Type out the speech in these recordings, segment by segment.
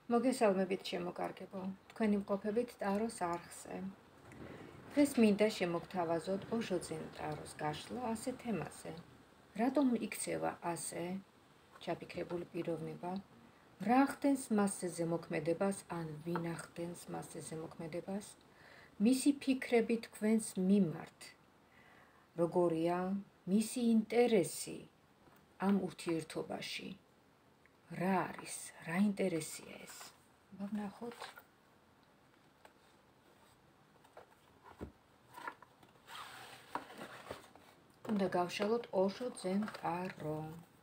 მოგესალმებით შემოკარგებო, თქვენი მყოფებით ტაროს არხზე. დღეს მინდა შემოგთავაზოთ ოშოძენ ტაროს გაშლა ასე თემაზე. რატომ იქცევა ასე ჩაფიქრებული პიროვნება? რა ხდენს მასზე ზემოქმედებას ან ვინ ახდენს მასზე ზემოქმედებას? მისი ფიქრები თქვენს მიმართ. როგორია მისი ინტერესი ამ ურთიერთობაში? რა არის? რა ინტერესია ეს? ვნახოთ. უნდა გავშალოთ ოშოძენ ტარო.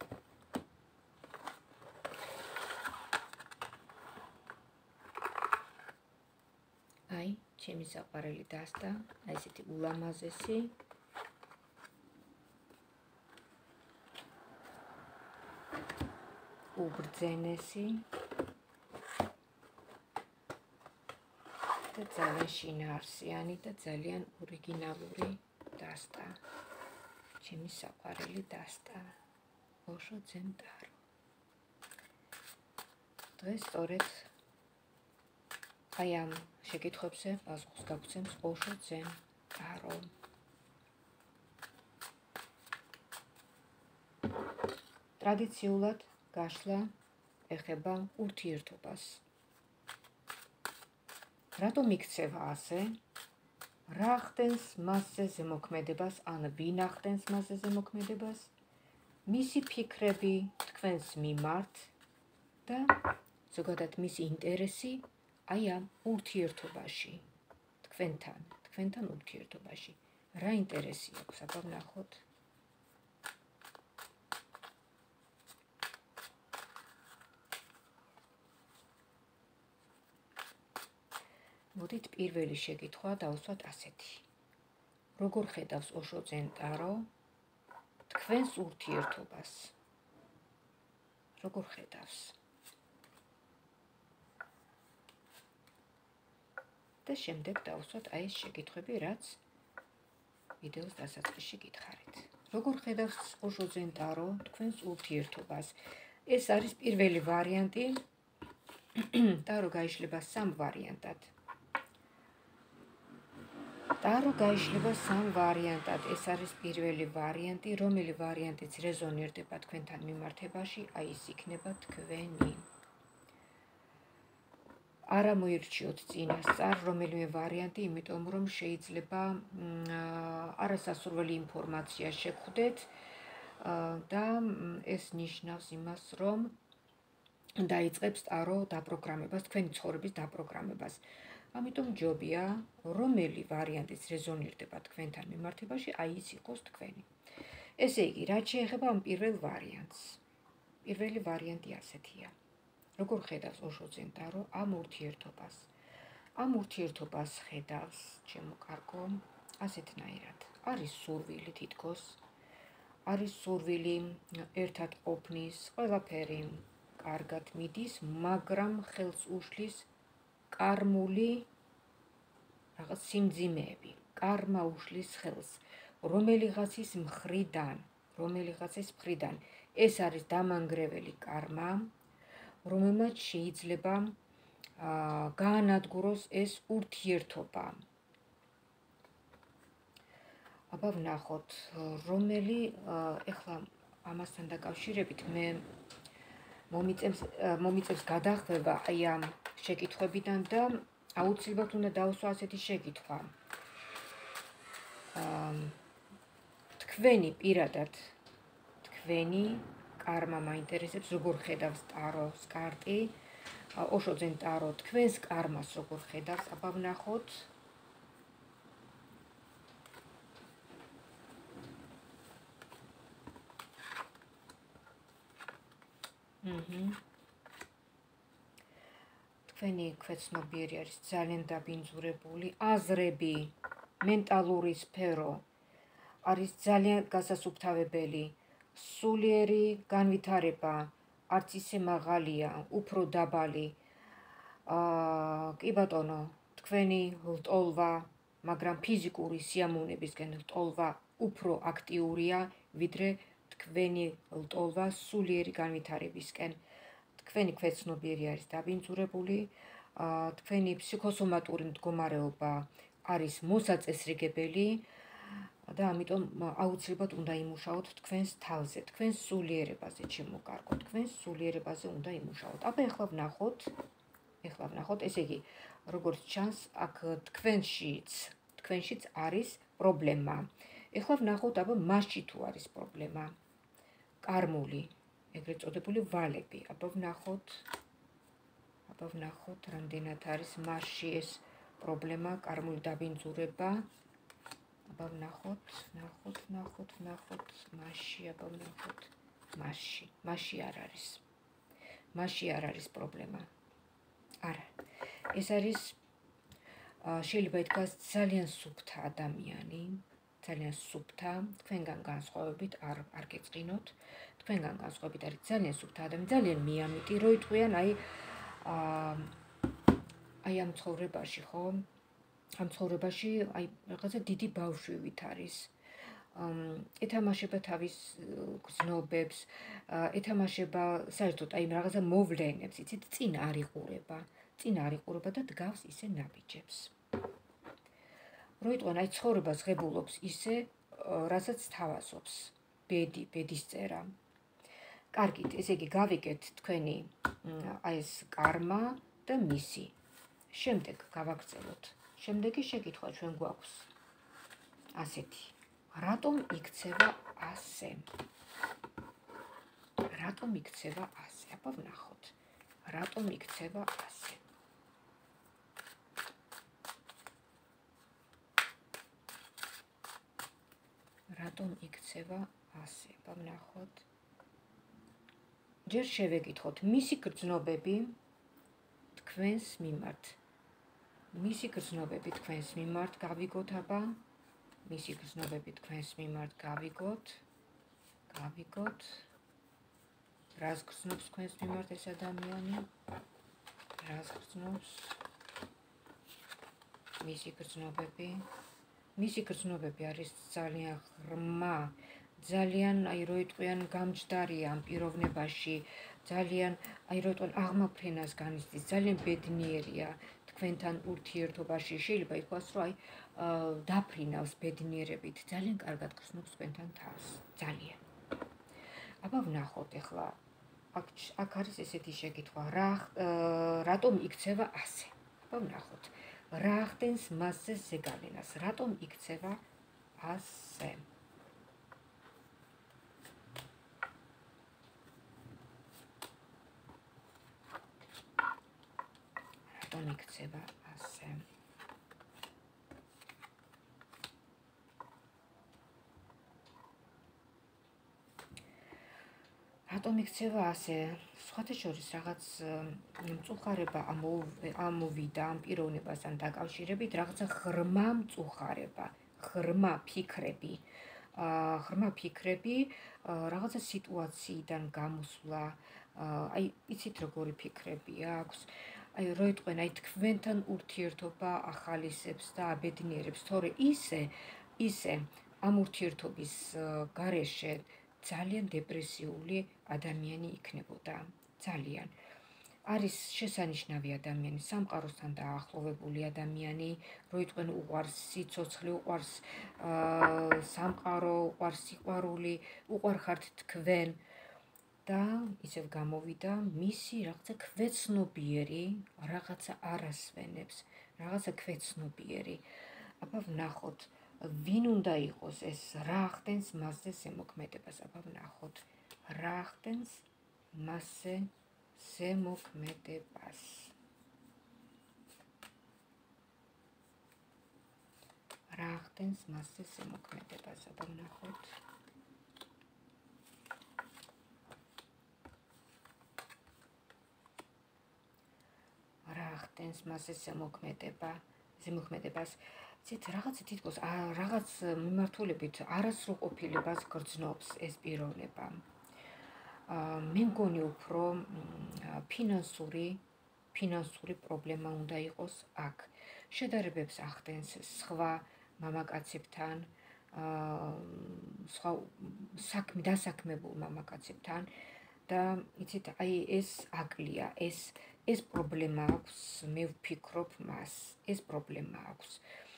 აი, ჩემი საყვარელი დასტა, აი ესეთი ულამაზესი. უბრძენესი და ძალიან შინაარსიანი და ძალიან ორიგინალური დასტა. ჩემი საყვარელი დასტა, ოშოძენ ტარო. დღეს სწორედ აი ამ შეკითხვებზე პასუხს გაგვცემს ოშოძენ ტარო. ტრადიციულად გაშლა ეხება ურთიერთობას. რატომ იქცევა ასე? რა ხდენს მასზე ზემოქმედებას ან ვინ ახდენს მასზე ზემოქმედებას? მისი ფიქრები თქვენს მიმართ და ზოგადად მისი ინტერესი აი ამ ურთიერთობაში თქვენთან ურთიერთობაში. რა ინტერესი აქვს? აბა ვნახოთ. მოდით პირველი შეკითხვა დავუსვათ ასეთი. როგორ ხედავს ოშოძენ ტარო თქვენს ურთიერთობას? როგორ ხედავს? და შემდეგ დავუსვათ აი ეს შეკითხვები, რაც ვიდეოს დასაწყისში გითხარით. როგორ ხედავს ოშოძენ ტარო თქვენს ურთიერთობას? ეს არის პირველი ვარიანტი. ტარო გაიშლება სამ ვარიანტად. ტარო გაიშლება სამ ვარიანტად. ეს არის პირველი ვარიანტი, რომელი ვარიანტიც რეზონირდება თქვენთან მიმართებაში, აი ის იქნება თქვენი. არა მოირჩიოთ წინასწარ რომელიმე ვარიანტი, იმიტომ რომ შეიძლება არასასურველი ინფორმაცია შეგხვდეთ და ეს ნიშნავს იმას, რომ დაიწყებს ტარო დაპროგრამებას, თქვენი ცხოვრების დაპროგრამებას. ამიტომ ჯობია, რომელი ვარიანტიც რეზონირდება თქვენთან მიმართებაში, აი ის იყოს თქვენი. ესე იგი, რაც შეეხება ამ პირველ ვარიანტს. პირველი ვარიანტი ასეთია. როგორ ხედავს ოშოძენ ტარო ამ ურთიერთობას? ამ ურთიერთობას ხედავს, ჩემო კარგო, ასეთნაირად. არის სურვილი თითქოს, არის სურვილი ერთად ყოფნის, ყველაფერი კარგად მიდის, მაგრამ ხელს უშლის კარმული რაღაც სიმძიმეები. კარმა უშლის ხელს რომელიღაცის მხრიდან. ეს არის დამანგრეველი კარმა, რომელმაც შეიძლება გაანადგუროს ეს ურთიერთობა. აბა ვნახოთ, რომელი ეხლა ამასთან დაკავშირებით მე მომიწევს გადახვევა აი ამ შეკითხვებიდან და აუცილებლად უნდა დავუსვა ასეთი შეკითხვა. თქვენი პირადად, თქვენი კარმა მაინტერესებს, როგორ ხედავს ტაროს კარტი, ოშოძენ ტარო თქვენს კარმას როგორ ხედავს, აბა ვნახოთ. თქვენი ქვეცნობიერი არის ძალიან დაბინძურებული, აზრები, მენტალური სფერო არის ძალიან გასასუფთავებელი, სულიერი განვითარება, არც ისე მაღალია, უფრო დაბალი. კი ბატონო, თქვენი ლტოლვა, მაგრამ ფიზიკური სიამოვნებისგან ლტოლვა უფრო აქტიურია, ვიდრე თქვენი ლტოლვა სულიერი განვითარებისკენ. თქვენი ქვეცნობიერი არის დაბინძურებული, თქვენი ფსიქოსომატური მდგომარეობა არის მოსაწესრიგებელი და ამიტომ აუცილებლად უნდა იმუშაოთ თქვენს თავზე, თქვენს სულიერებაზე, ჩემო კარგო, თქვენს სულიერებაზე უნდა იმუშაოთ. აბა ეხლა ვნახოთ, ესე იგი, როგორც ჩანს, აქ თქვენშიც არის პრობლემა. ეხლა ვნახოთ, აბა მასში თუ არის პრობლემა. კარმული, ეგრეთ წოდებული ვალები. აბა ვნახოთ, რამდენად არის მასში ეს პრობლემა, კარმული დაბინძურება. აბა ვნახოთ, მასში არ არის. მასში არ არის პრობლემა. არა. ეს არის შეიძლება ითქვას ძალიან სუფთა ადამიანი, ძალიან სუფთა, თქვენგან განსხვავებით არ გეწყინოთ, თქვენგან განსხვავებით არის ძალიან სუფთა ადამიანი, ძალიან მიამიტი, რო იტყვიან აი ამ ცხოვრებაში, ხო? ამ ცხოვრებაში აი რაღაცა დიდი ბავშვივით არის. ეთამაშება თავის გზნობებს, ეთამაშება საერთოდ აი რაღაცა მოვლენებს, იცით, წინ არ იყურება და დგავს ისე ნაბიჯებს. რო იტყვიან აი ცხოვრებას ღებულობს ისე, რასაც თავაზობს, ბედის წერა. კარგით, ესე იგი გავიგეთ თქვენი აი ეს კარმა და მისი. შემდეგ გავაგრძელოთ. შემდეგი შეკითხვა ჩვენ გვაქვს ასეთი. რატომ იქცევა ასე? აბა ვნახოთ. რატომ იქცევა ასე? აბა ვნახოთ. ჯერ შევეკითხოთ მისი გრძნობები თქვენს მიმართ. გავიგოთ აბა. მისი გრძნობები თქვენს მიმართ გავიგოთ. რას გრძნობს თქვენს მიმართ ეს ადამიანი? მისი გრძნობები არის ძალიან ღრმა, ძალიან, აი რო იტყვიან, გამჯდარი ამ პიროვნებაში, ძალიან, აი რო იტყვიან, აღმაფრენას განიცდის, ძალიან ბედნიერია თქვენთან ურთიერთობაში. შეიძლება ითქვას, რომ აი დაფრინავს ბედნიერებით, ძალიან კარგად გრძნობს თქვენთან თავს, ძალიან. აბა ვნახოთ ეხლა, აქ არის ესეთი შეკითხვა, რატომ იქცევა ასე? აბა ვნახოთ. რა ხდენს მასზე ზეგავლენას? რატომ იქცევა ასე? რატომ იქცევა ასე? სხვათა შორის რაღაც მწუხარება ამოვიდა ამ პიროვნებასთან დაკავშირებით, რაღაცა ღრმა მწუხარება, ღრმა ფიქრები, რაღაცა სიტუაციიდან გამოსვლა, აი იცით როგორი ფიქრები აქვს, აი რო იტყვენ, აი თქვენთან ურთიერთობა ახალისებს და აბედნიერებს, თორე ისე ამ ურთიერთობის გარეშე ძალიან დეპრესიული ადამიანი იქნებოდა, ძალიან. არის შესანიშნავი ადამიანი, სამყაროსთან დაახლოვებული ადამიანი, რო იტყვენ უყვარს სიცოცხლე, უყვარს სამყარო, უყვარს სიყვარული, უყვარხართ თქვენ და ისევ გამოვიდა მისი რაღაცა ქვეცნობიერი, რაღაცა არასვენებს, რაღაცა ქვეცნობიერი. აბა ვნახოთ. ვინ უნდა იყოს ეს, რა ხდენს მასზე ზემოქმედებას? აბა ვნახოთ. რა ხდენს მასზე ზემოქმედებას? აბა ვნახოთ. რა ხდენს მასზე ზემოქმედებას? ცით რაღაცა თითქოს რაღაც მიმართულებით არასრულყოფილებას გრძნობს ეს პიროვნება. მე მგონი უფრო ფინანსური პრობლემა უნდა იყოს აქ. შედარებებს ახდენს სხვა მამაკაცებთან, სხვა დასაქმებულ მამაკაცებთან და იცით, აი ეს აკლია, ეს პრობლემა აქვს, მე ვფიქრობ მას, ეს პრობლემა აქვს.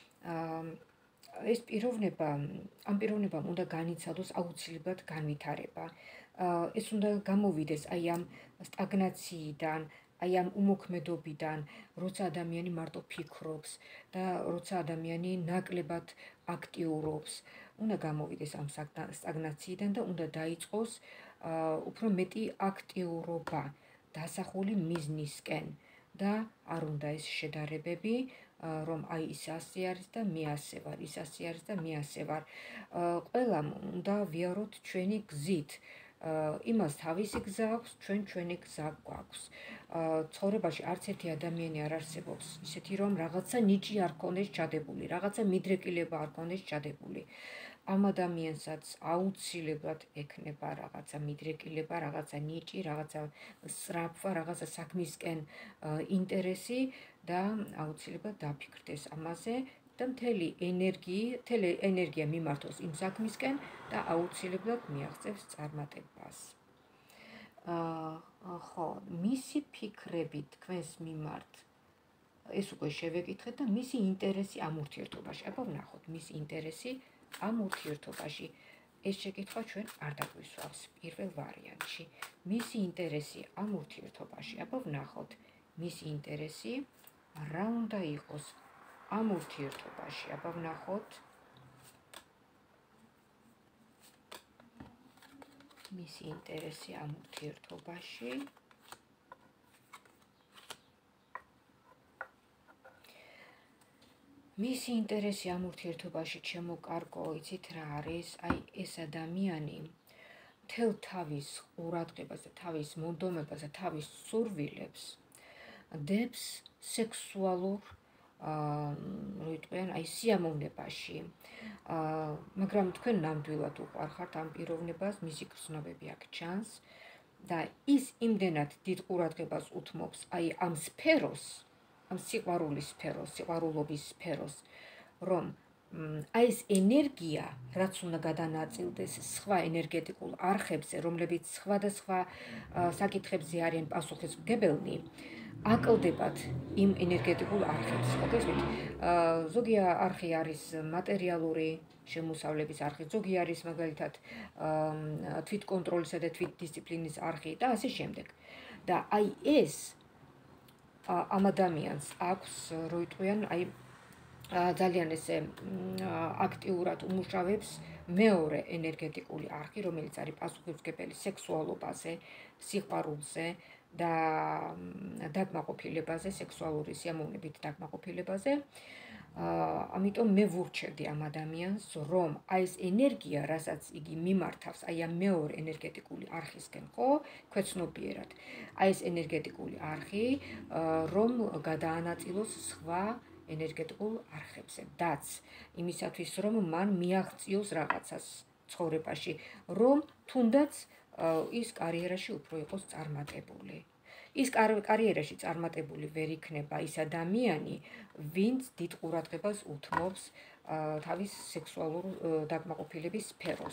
ეს პიროვნება, ამ პიროვნებამ უნდა განიცადოს აუცილებლად განვითარება. ეს უნდა გამოვიდეს აი ამ სტაგნაციიდან, აი ამ უმოქმედობიდან, როცა ადამიანი მარტო ფიქრობს და როცა ადამიანი ნაკლებად აქტიურობს, უნდა გამოვიდეს ამ სტაგნაციიდან და უნდა დაიწყოს უფრო მეტი აქტიურობა დასახული მიზნისკენ და არ უნდა ეს შედარებები, რომ აი ის ასე არის და მე ასე ვარ, ის ასე არის და მე ასე ვარ. ყველამ უნდა ვიაროთ ჩვენი გზით. იმას თავისი გზა აქვს, ჩვენი გზა გვაქვს. ცხოვრებაში არც ერთი ადამიანი არ არსებობს ისეთი, რომ რაღაცა ნიჭი არ ქონდეს ჩადებული, რაღაცა მიდრეკილება არ ქონდეს ჩადებული. ამ ადამიანსაც აუცილებლად ექნება რაღაცა მიდრეკილება, რაღაცა ნიჭი, რაღაცა სწრაფვა, რაღაცა საქმისკენ ინტერესი და აუცილებლად დაფიქრდეს ამაზე და მთელი ენერგია მიმართოს იმ საქმისკენ და აუცილებლად მიაღწევს წარმატებას. ხო, მისი ფიქრები თქვენს მიმართ ეს უკვე შევეკითხეთ და მისი ინტერესი ამ ურთიერთობაში. აბა ვნახოთ, მისი ინტერესი ამ ურთიერთობაში. ეს შეკითხვა ჩვენ არ დაგვისვავს პირველ ვარიანტში. მისი ინტერესი ამ ურთიერთობაში. აბა ვნახოთ, მისი ინტერესი რა უნდა იყოს ამ ურთიერთობაში. აბა ვნახოთ, მისი ინტერესი ამ ურთიერთობაში. მისი ინტერესი ამ ურთიერთობაში, ჩემო კარგო, იცით რა არის? აი ეს ადამიანი მთელ თავის ყურადღებას და თავის მონდომებას და თავის სურვილებს დებს სექსუალურ აი სიამოვნებაში. მაგრამ თქვენ ნამდვილად უყვარხართ ამ პიროვნებას, მისი გრძნობები აქ ჩანს და ის იმდენად დიდ ყურადღებას უთმობს აი ამ სფეროს, ამ სიყვარულის სფეროს, სიყვარულობის სფეროს, რომ აი ეს ენერგია, რაც უნდა გადანაწილდეს სხვა ენერგეტიკულ არხებზე, რომლებიც სხვადასხვა საკითხებზე არიან პასუხისმგებელნი, აკლდებათ იმ ენერგეტიკულ არხებს. მოგესმით? ზოგი არხი არის მატერიალური შემოსავლების არხი, ზოგი არის მაგალითად თვითკონტროლისა და თვითდისციპლინის არხი და ასე შემდეგ. და აი ეს ამ ადამიანს აქვს, რო იტყვიან, აი ძალიან ესე აქტიურად უმუშავებს მეორე ენერგეტიკული არხი, რომელიც არის პასუხისმგებელი სექსუალობაზე, სიყვარულზე და დაკმაყოფილებაზე, სექსუალური სიამოვნებით დაკმაყოფილებაზე. ამიტომ მე ვურჩევდი ამ ადამიანს, რომ აი ეს ენერგია, რასაც იგი მიმართავს აი ამ მეორე ენერგეტიკული არხისკენ, ხო, ქვეცნობიერად. აი ეს ენერგეტიკული არხი, რომ გადაანაწილოს სხვა ენერგეტიკულ არხებზე. დაც იმისათვის, რომ მან მიაღწიოს რაღაცას ცხოვრებაში, რომ თუნდაც ის კარიერაში უფრო იყოს წარმატებული. ის კარიერაში წარმატებული ვერ იქნება ის ადამიანი, ვინც დიდ ყურადღებას უთმობს თავის სექსუალურ დაკმაყოფილების სფეროს.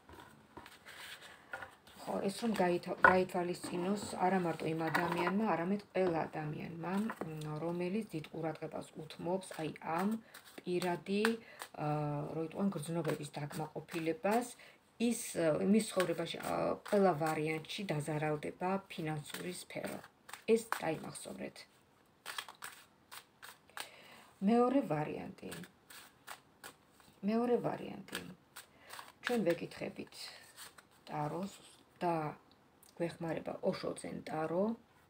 ხო, ეს რომ გაითვალისწინოს არა მარტო იმ ადამიანმა, არამედ ყველა ადამიანმა, რომელიც დიდ ყურადღებას უთმობს აი ამ პირადი, რო იტყვიან, გრძნობების დაკმაყოფილებას, მის ცხოვრებაში ყველა ვარიანტში დაზარალდება ფინანსური სფერო. ეს დაიმახსოვრეთ. მეორე ვარიანტი. ჩვენ ვეკითხებით ტაროს და გვეხმარება ოშოძენ ტარო.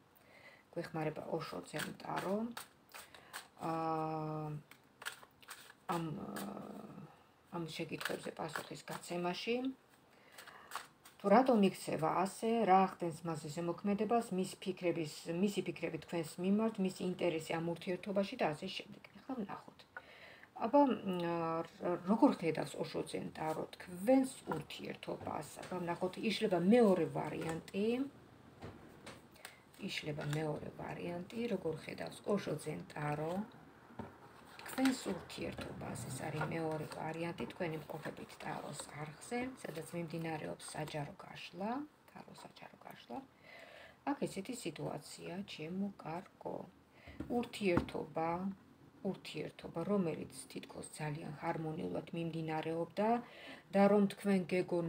ამ შეკითხვებზე პასუხის გაცემაში. თუ რატომ იქცევა ასე, რა ახდენს მასზე ზემოქმედებას, მისი ფიქრები თქვენს მიმართ, მისი ინტერესი ამ ურთიერთობაში და ასე შემდეგ. ახლა ვნახოთ. აბა როგორ ხედავს ოშოძენ ტარო თქვენს ურთიერთობას? აბა ვნახოთ, იშლება მეორე ვარიანტი, როგორ ხედავს ოშოძენ ტარო თქვენს ურთიერთობას. ეს არის მეორე ვარიანტი, თქვენი მყოფებით ტაროს არხზე, სადაც მიმდინარეობს საჯარო გაშლა, დაშლა. აქ ესეთი სიტუაცია, ჩემო კარგო. ურთიერთობა, რომელიც თითქოს ძალიან ჰარმონიულად მიმდინარეობდა და რომ თქვენ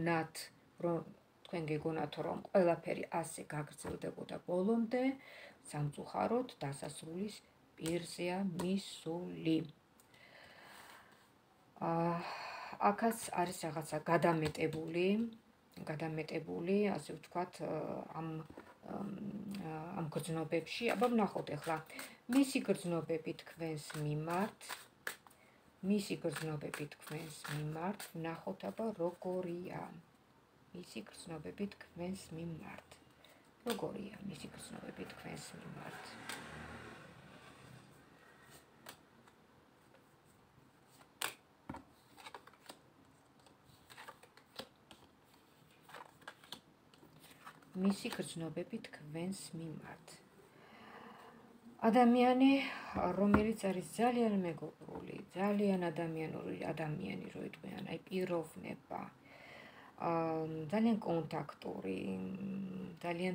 გეგონათ, რომ ყველაფერი ასე გაგრძელდებოდა ბოლომდე, სამწუხაროდ დასასრულის პირზეა მისული. აქაც არის რაღაცა გადამეტებული, ასე ვთქვათ, ამ გრძნობებში. აბა ვნახოთ ახლა მისი გრძნობები თქვენს მიმართ, ვნახოთ აბა როგორია მისი გრძნობები თქვენს მიმართ. მისი გრძნობები თქვენს მიმართ. ადამიანი, რომელიც არის ძალიან მეგობრული, ძალიან ადამიანური ადამიანი, რო იტყვიან, აი პიროვნება, ძალიან კონტაქტური, ძალიან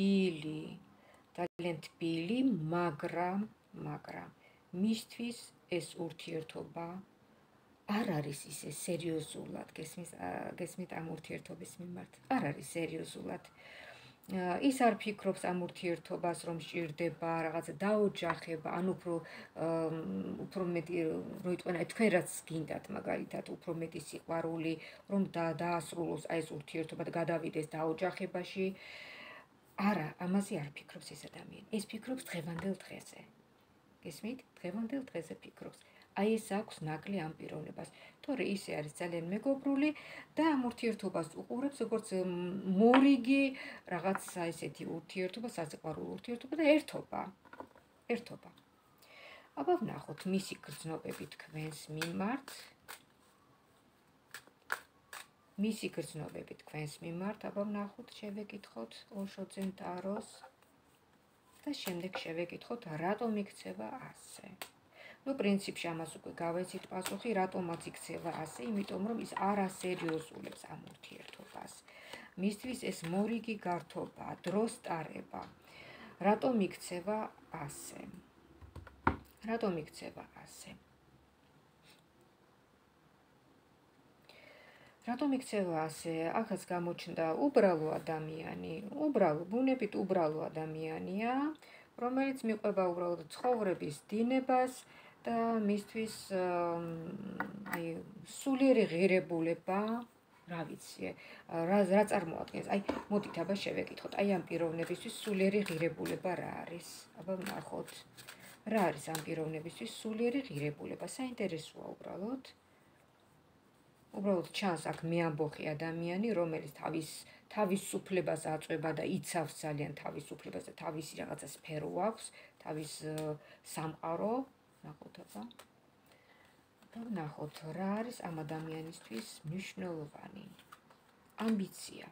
თბილი, მაგრამ მისთვის ეს ურთიერთობა არ არის ისე სერიოზულად, გესმით ამ ურთიერთობის მიმართ, არ არის სერიოზულად. ის არ ფიქრობს ამ ურთიერთობას, რომ სჭირდება რაღაცა დაოჯახება, ან უფრო მეტი რო იტყვიან, თქვენ რაც გინდათ მაგალითად, უფრო მეტი სიყვარული, რომ დაასრულოს აი ეს ურთიერთობა და გადავიდეს დაოჯახებაში. არა, ამაზე არ ფიქრობს ეს ადამიანი. ეს ფიქრობს დღევანდელ დღეზე. გესმით? დღევანდელ დღეზე ფიქრობს. აი ეს აქვს ნაკლი ამ პიროვნებას. თორე ისე არის ძალიან მეგობრული და ამ ურთიერთობას უყურებს როგორც მორიგი რაღაცა ესეთი ურთიერთობა, სასიყვარულო ურთიერთობა და ერთობა. აბა ვნახოთ მისი გრძნობები თქვენს მიმართ. აბა ვნახოთ, შევეკითხოთ ოშოძენ ტაროს და შემდეგ შევეკითხოთ რატომ იქცევა ასე. პრინციპში ამას უკვე გავეცით პასუხი, რატომაც იქცევა ასე, იმიტომ რომ ის არ ასერიოზულებს ამ ურთიერთობას. მისთვის ეს მორიგი გართობა, დროს ტარება. რატომ იქცევა ასე? აქაც გამოჩნდა ბუნებით უბრალო ადამიანია, რომელიც მიყვება უბრალოდ ცხოვრების დინებას და მისთვის აი სულიერი ღირებულება, რა ვიცი, რა წარმოადგენს. აი მოდით აბა შევეკითხოთ, აი ამ პიროვნებისთვის სულიერი ღირებულება რა არის? აბა ვნახოთ. რა არის ამ პიროვნებისთვის სულიერი ღირებულება? საინტერესოა უბრალოდ ჩანს აქ მეამბოხი ადამიანი, რომელიც თავისუფლებას აწვება და იცავს ძალიან თავისუფლებას და თავისი რაღაცა სფერო აქვს, თავის სამყარო. ვნახოთ, რა არის ამ ადამიანისთვის მნიშვნელოვანი? ამბიცია.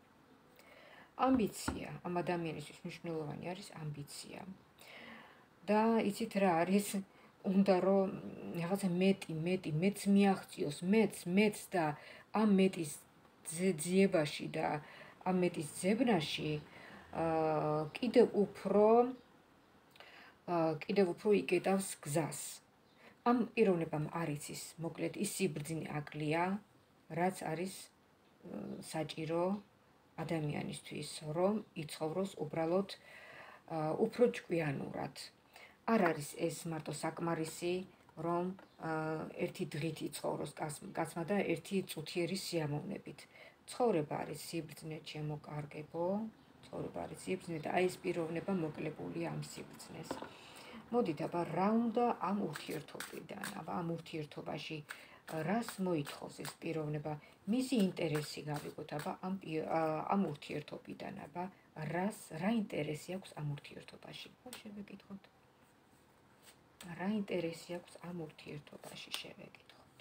ამ ადამიანისთვის მნიშვნელოვანი არის ამბიცია. და იცით რა არის? უნდა რომ რაღაცა მეტს მიაღწიოს, მეც და ამ მეტის ძიებაში და ამ მეტის ძებნაში კიდევ უფრო იკეტავს გზას. ამ პიროვნებამ არ იცის, მოკლედ ის სიბრძნე აკლია, რაც არის საჭირო ადამიანისთვის, რომ იცხოვროს უბრალოდ უფრო ჭკვიანურად. არ არის ეს მარტო საკმარისი, რომ ერთი დღით იცხოვროს კაცმა და ერთი წუთიერი სიამოვნებით. ცხოვრება არის სიბრძნე, ჩემო კარგებო, და აი ეს პიროვნება მოკლებულია ამ სიბრძნეს. მოდით აბა რა უნდა ამ ურთიერთობიდან, ამ ურთიერთობაში რას მოითხოვს ეს პიროვნება? მისი ინტერესი გავიგოთ აბა ამ ურთიერთობიდან, რა ინტერესი აქვს ამ ურთიერთობაში? შევეკითხოთ. რა ინტერესი აქვს ამ ურთიერთობაში, შევეკითხოთ.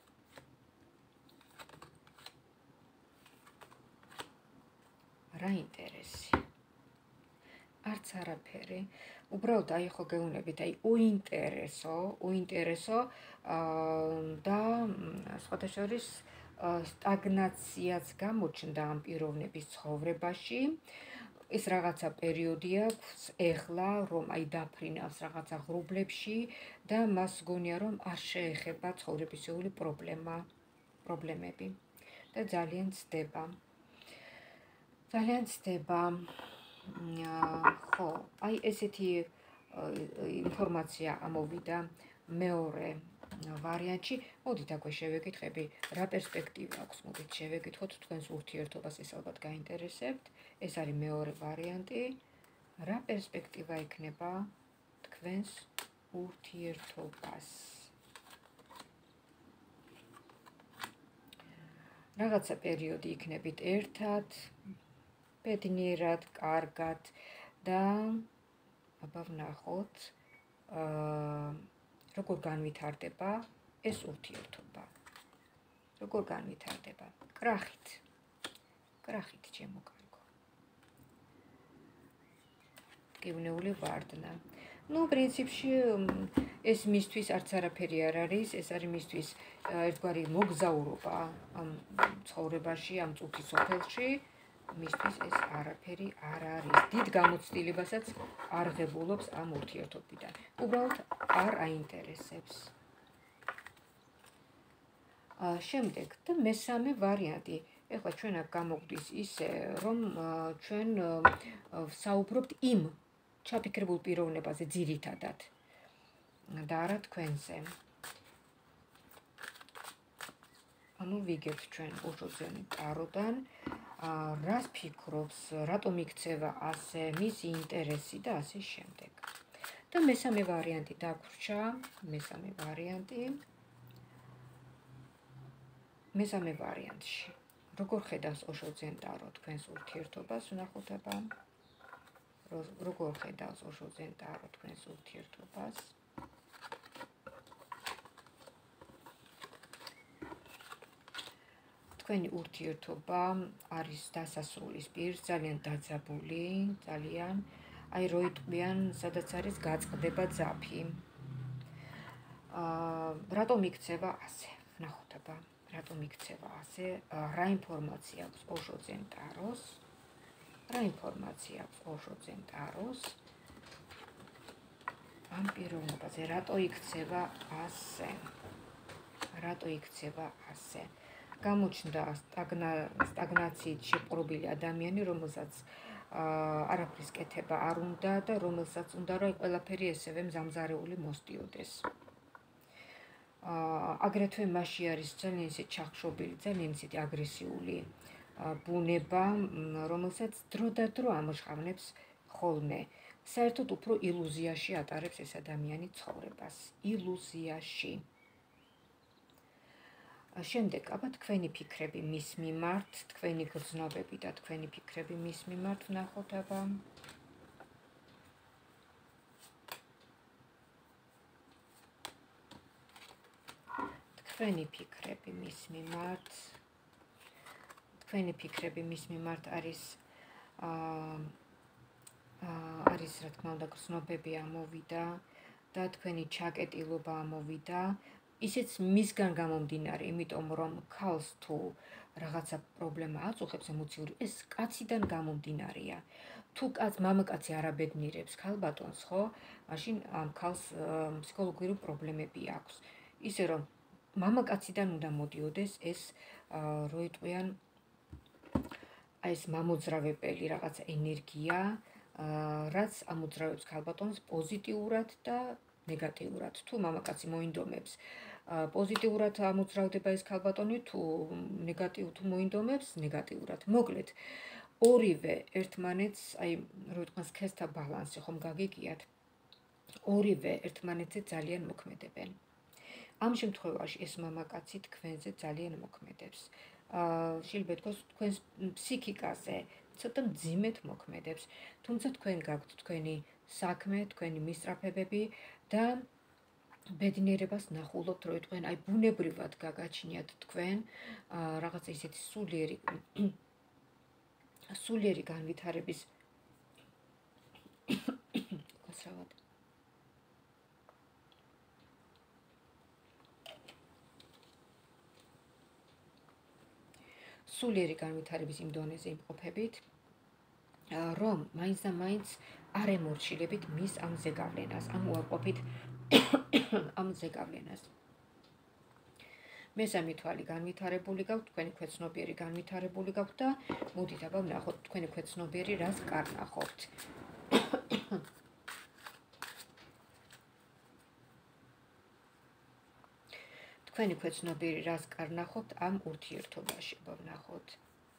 რა ინტერესი? არც არაფერი. უბრალოდ აი ხო გეუბნებით, აი უინტერესო და სხვათა შორის სტაგნაციაც გამოჩნდა ამ პიროვნების ცხოვრებაში. ეს რაღაცა პერიოდი აქვს ეხლა, რომ აი დაფრინავს რაღაცა ღრუბლებში და მას გონია, რომ არ შეეხება ცხოვრებისეული პრობლემები და ძალიან ცდება. ხო, აი ესეთი ინფორმაცია ამოვიდა მეორე ვარიანტში. მოდით აქვე შევეკითხები, რა პერსპექტივა აქვს, მოდით შევეკითხოთ თქვენს ურთიერთობას, ეს ალბათ გაინტერესებთ. ეს არის მეორე ვარიანტი. რა პერსპექტივა ექნება თქვენს ურთიერთობას? რაღაცა პერიოდი იქნებით ერთად, ბედნიერად, კარგად და აბა ვნახოთ, როგორ განვითარდება ეს ურთიერთობა. როგორ განვითარდება? კრახით, ჩემო კარგო. გევნეული ვარდნა. პრინციპში ეს მისთვის არც არაფერი არ არის, ეს არის მისთვის ერთგვარი მოგზაურობა ამ ცხოვრებაში, ამ წუთის სოფელში. მისთვის ეს არაფერი არ არის. დიდ გამოცდილებასაც არ ღებულობს ამ ურთიერთობიდან. უბრალოდ არ აინტერესებს. შემდეგ და მესამე ვარიანტი. ეხლა ჩვენ აქ გამოგვდის ისე, რომ ჩვენ ვსაუბრობთ იმ ჩაფიქრებულ პიროვნებაზე ძირითადად და არა თქვენზე. ანუ ვიგებთ ჩვენ უშუალოდ ტაროდან, რას ფიქრობს, რატომ იქცევა ასე, მისი ინტერესი და ასე შემდეგ. და მესამე ვარიანტი დაგვრჩა, მესამე ვარიანტში. როგორ ხედავს ოშოძენ ტარო თქვენს ურთიერთობას, ვნახოთ აბა. როგორ ხედავს ოშოძენ ტარო თქვენს ურთიერთობას? თქვენი ურთიერთობა არის დასასრულის პირს, ძალიან დაძაბული, ძალიან, აი რო იტყვიან, სადაც არის გაწყდება ძაფი. რატომ იქცევა ასე? ვნახოთ აბა, რატომ იქცევა ასე? რა ინფორმაცია აქვს ოშოძენ ტაროს? ამ პიროვნებაზე, რატო იქცევა ასე? გამოჩნდა სტაგნაციით შეპყრობილი ადამიანი, რომელსაც არაფრის კეთება არ უნდა და რომელსაც უნდა, რომ ყველაფერი ესევე მზამზარეული მოსდიოდეს. აგრეთვე მასში არის ძალიან ისე ჩახშობილი, ძალიან ისეთი აგრესიული ბუნება, რომელსაც დრო და დრო ამოშხავნებს ხოლმე. საერთოდ უფრო ილუზიაში ატარებს ეს ადამიანი ცხოვრებას. ილუზიაში. შემდეგ, აბა თქვენი ფიქრები მის მიმართ, თქვენი გრძნობები და თქვენი ფიქრები მის მიმართ ვნახოთ აბა. თქვენი ფიქრები მის მიმართ არის რა თქმა უნდა გრძნობები ამოვიდა და თქვენი ჩაკეტილობა ამოვიდა. ისიც მისგან გამომდინარე, იმიტომ რომ ქალს თუ რაღაცა პრობლემა აწუხებს ემოციური, ეს კაციდან გამომდინარეა. თუ მამაკაცი არ აბედნიერებს ქალბატონს, ხო, მაშინ ამ ქალს ფსიქოლოგიური პრობლემები აქვს. ისე რომ მამაკაციდან უნდა მოდიოდეს ეს, რო იტყვიან, აი ეს მამოძრავებელი რაღაცა ენერგია, რაც ამოძრავებს ქალბატონს პოზიტიურად და ნეგატიურად. თუ მამაკაცი მოინდომებს, პოზიტიურად ამოძრავდება ეს ქალბატონი, თუ მოინდომებს ნეგატიურად. მოკლედ, ორივე ერთმანეთს, აი, რო იტყვიან სქესთა ბალანსი, ხომ გაგიგიათ? ორივე ერთმანეთზე ძალიან მოქმედებენ. ამ შემთხვევაში ეს მამაკაცი თქვენზე ძალიან მოქმედებს. შეიძლება ითქვას, თქვენს ფსიქიკაზე ცოტა მძიმედ მოქმედებს, თუმცა თქვენ გაქვთ თქვენი საქმე, თქვენი მისწრაფებები და ბედნიერებას ნახულობთ, რო იტყვიან, აი ბუნებრივად გაგაჩნიათ თქვენ რაღაცა ისეთი სულიერი განვითარების სულიერი განვითარების იმ დონეზე იმყოფებით, რომ მაინც და მაინც არ ემორჩილებით მის ამ ზეგავლენას, ამ უარყოფით ამ ზეგავლენას. მესამე თვალი განვითარებული გაქვთ, თქვენი ქვეცნობიერი განვითარებული გაქვთ და მოდით აბა ვნახოთ თქვენი ქვეცნობიერი რას კარნახობთ. თქვენი ქვეცნობიერი რას კარნახობთ ამ ურთიერთობაში, აბა ვნახოთ.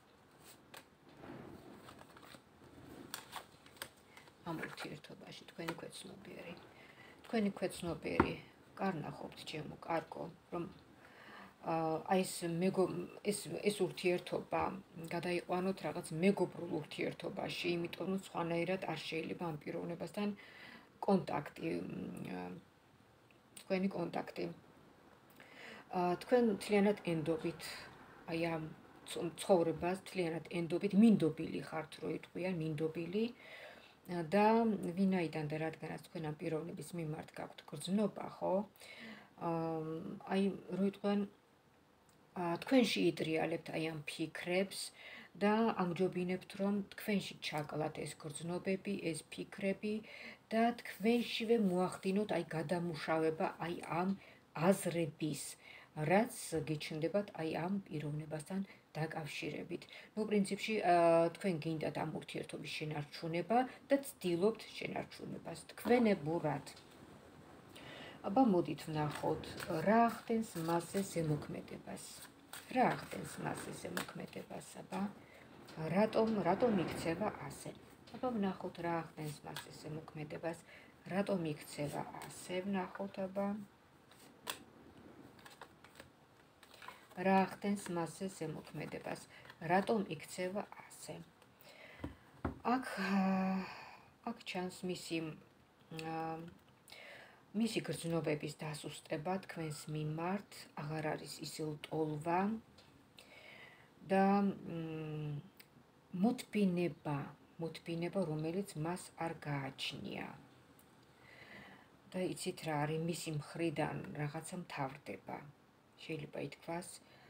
ამ ურთიერთობაში თქვენი ქვეცნობიერი. თქვენი ქვეცნობიერი კარნახობთ ჩემო კარგო, რომ აი ეს ურთიერთობა გადაიყვანოთ რაღაც მეგობრულ ურთიერთობაში, იმიტომ რომ სხვანაირად არ შეიძლება ამ პიროვნებასთან კონტაქტი, თქვენი კონტაქტი. თქვენ მთლიანად ენდობით, აი ამ ცხოვრებას მთლიანად ენდობით, მინდობილი ხართ, რო იტყვიან, მინდობილი და ვინაიდან და რადგანაც თქვენ ამ პიროვნების მიმართ გაქვთ გრძნობა, ხო? აი რო იტყვიან თქვენში იტრიალებთ აი ამ ფიქრებს და ამჯობინებთ, რომ თქვენში ჩაკლათ ეს გრძნობები, ეს ფიქრები და თქვენშივე მოახდინოთ აი გადამუშავება აი ამ აზრების, რაც გიჩნდებათ აი ამ პიროვნებასთან დაკავშირებით. ნუ პრინციპში თქვენ გინდათ ამ ურთიერთობის შენარჩუნება და ცდილობთ შენარჩუნებას თქვენებურად. აბა მოდით ვნახოთ, რა ახდენს მასზე ზემოქმედებას. რა ახდენს მასზე ზემოქმედებას, აბა? რატომ იქცევა ასე? აბა ვნახოთ, რა ახდენს მასზე ზემოქმედებას, რატომ იქცევა ასე, ვნახოთ, აბა. რა ახდენს მასზე ზემოქმედებას, რატომ იქცევა ასე? აქ ჩანს მისი გრძნობების დასუსტება თქვენს მიმართ, აღარ არის ისე ლტოლვა და მოთბინება, რომელიც მას არ გააჩნია. და იცით რა არის, მისი მხრიდან რაღაცა მთავრდება. შეიძლება ითქვას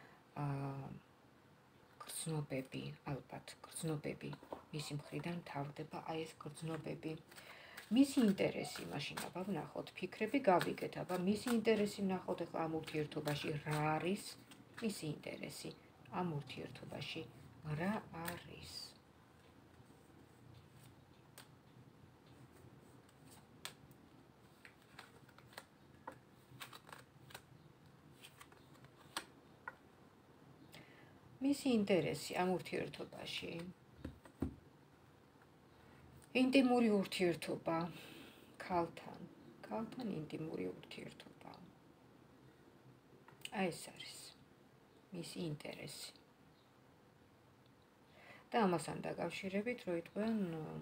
გრძნობები, ალბათ გრძნობები მისი მხრიდან მთავრდება, აი ეს გრძნობები. მისი ინტერესი, მაშინ აბა ვნახოთ, ფიქრები გავიგეთ, აბა მისი ინტერესი ვნახოთ, ახლა ამ ურთიერთობაში რა არის მისი ინტერესი, ამ ურთიერთობაში რა არის? მისი ინტერესი ამ ურთიერთობაში ინტიმური ურთიერთობა ქალთან ინტიმური ურთიერთობა. აი ეს არის მისი ინტერესი. და ამასთან დაკავშირებით, რო იტყვიან,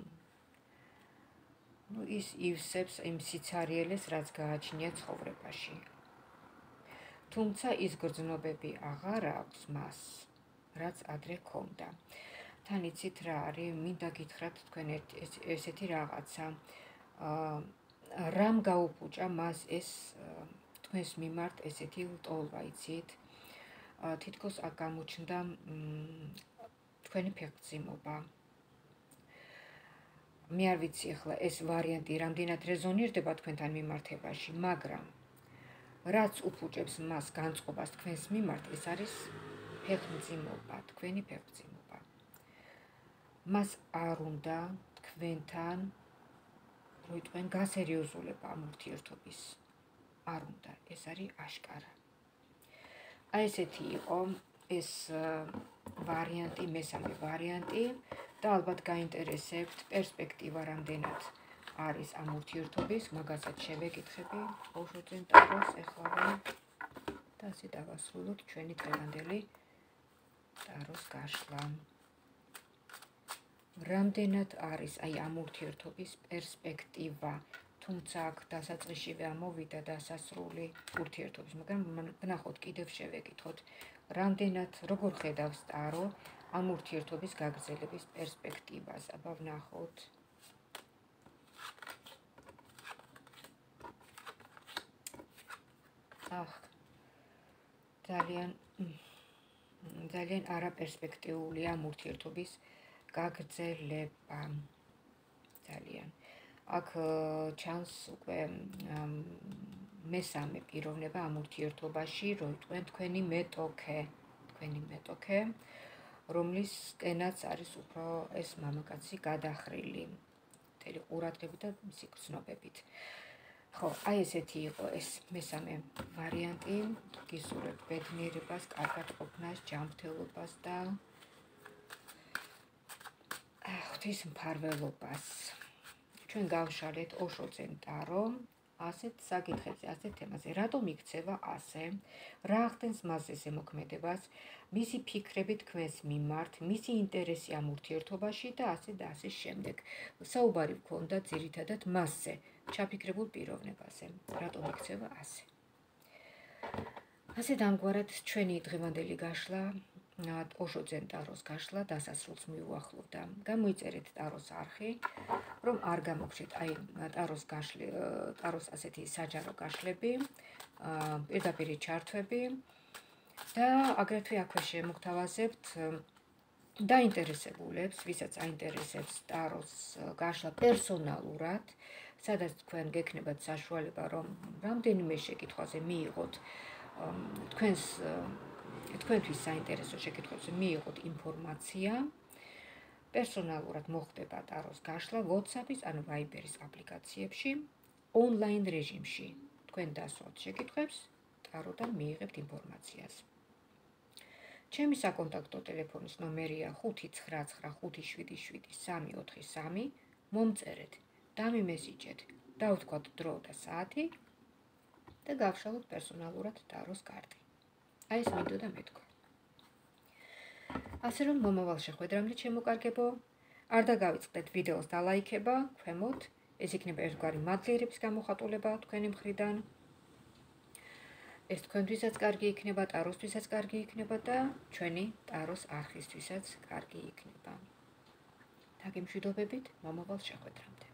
ის ივსებს იმ სიცარიელეს, რაც გააჩნია ცხოვრებაში. თუმცა ის გრძნობები აღარ აქვს მას, რაც ადრე ჰქონდა. თან იცით რა არის, მინდა გითხრათ თქვენ ესეთი რაღაცა, რამ გაუფუჭა მას ეს თქვენს მიმართ ესეთი ლტოლვა, იცით? თითქოს აქ გამოჩნდა თქვენი ფეხმძიმობა. მე არ ვიცი ახლა ეს ვარიანტი რამდენად რეზონირდება თქვენთან მიმართებაში, მაგრამ რაც უფუჭებს მას განწყობას თქვენს მიმართ, ეს არის ფეხმძიმობა, თქვენი ფეხმძიმობა. მას არ უნდა თქვენთან, რო იტყვენ, გასერიოზულება ამ ურთიერთობის. არ უნდა, ეს არის აშკარა. აი ესეთი იყო ეს ვარიანტი, მესამე ვარიანტი და ალბათ გაინტერესებთ პერსპექტივა რამდენად არის ამ ურთიერთობის, მაგასაც შევეკითხები ოშოძენ ტაროს ეხლა და ასე დავასრულოთ ჩვენი დღევანდელი ტაროს გაშლა. რამდენად არის აი ამ ურთიერთობის პერსპექტივა, თუმცა აქ დასაწყისშივე ამოვიდა დასასრული ურთიერთობის, მაგრამ ვნახოთ, კიდევ შევეკითხოთ, რამდენად როგორ ხედავს ტარო ამ ურთიერთობის გაგრძელების პერსპექტივას, აბა ვნახოთ. ძალიან არაპერსპექტიული ამ ურთიერთობის გაგრძელება ძალიან. აქ ჩანს უკვე მესამე პიროვნება ამ ურთიერთობაში, რომ თქვენ თქვენი მეტოქე, რომლისკენაც არის უფრო ეს მამაკაცი გადახრილი, მთელი ყურადღებით და მისი გრძნობებით. ხო, აი ესეთი იყო ეს მესამე ვარიანტი. გისურვებთ ბედნიერებას, კარგად ყოფნას, ჯანმრთელობას და ღვთისმფარველობას. ჩვენ გავშალეთ ოშოძენ ტარო ასეთ საკითხებზე, ასეთ თემაზე. რატომ იქცევა ასე? რა ახდენს მასზე ზემოქმედებას? მისი ფიქრები თქვენს მიმართ, მისი ინტერესი ამ ურთიერთობაში და ასე და ასე შემდეგ. საუბარი გქონდა ძირითადად მასზე, ჩაფიქრებულ პიროვნებაზე. რატომ იქცევა ასე? ასე დამგვარად ჩვენი დღევანდელი გაშლა, ოშოძენ ტაროს გაშლა დასასრულს მიუახლოვდა. გამოიწერეთ ტაროს არხი, რომ არ გამოგჩეთ აი ტაროს ასეთი საჯარო გაშლები, პირდაპირ ჩართვები და აგრეთვე აქვე შემოგთავაზებთ დაინტერესებულებს, ვისაც აინტერესებს ტაროს გაშლა პერსონალურად, სადაც თქვენ გექნებათ საშუალება, რომ რამდენიმე შეკითხვაზე მიიღოთ თქვენთვის საინტერესო შეკითხვებზე მიიღოთ ინფორმაცია. პერსონალურად მოხდება ტაროს გაშლა WhatsApp-ის ან Viber-ის აპლიკაციებში, ონლაინ რეჟიმში. თქვენ დასვათ შეკითხვებს, ტაროდან მიიღებთ ინფორმაციას. ჩემი საკონტაქტო ტელეფონის ნომერია 599577343. მომწერეთ, დამიმესიჯეთ, დავთქვათ დრო და საათი და გავშალოთ პერსონალურად ტაროს კარტი. აი ეს მინდოდა მეთქვა. ასე რომ მომავალ შეხვედრამდე ჩემო კარგებო, არ დაგავიწყდეთ ვიდეოს დალაიქება ქვემოთ, ეს იქნება ერთგვარი მადლიერების გამოხატულება თქვენი მხრიდან. ეს თქვენთვისაც კარგი იქნება, ტაროსთვისაც კარგი იქნება და ჩვენი ტაროს არხისთვისაც კარგი იქნება. დაგემშვიდობებით მომავალ შეხვედრამდე.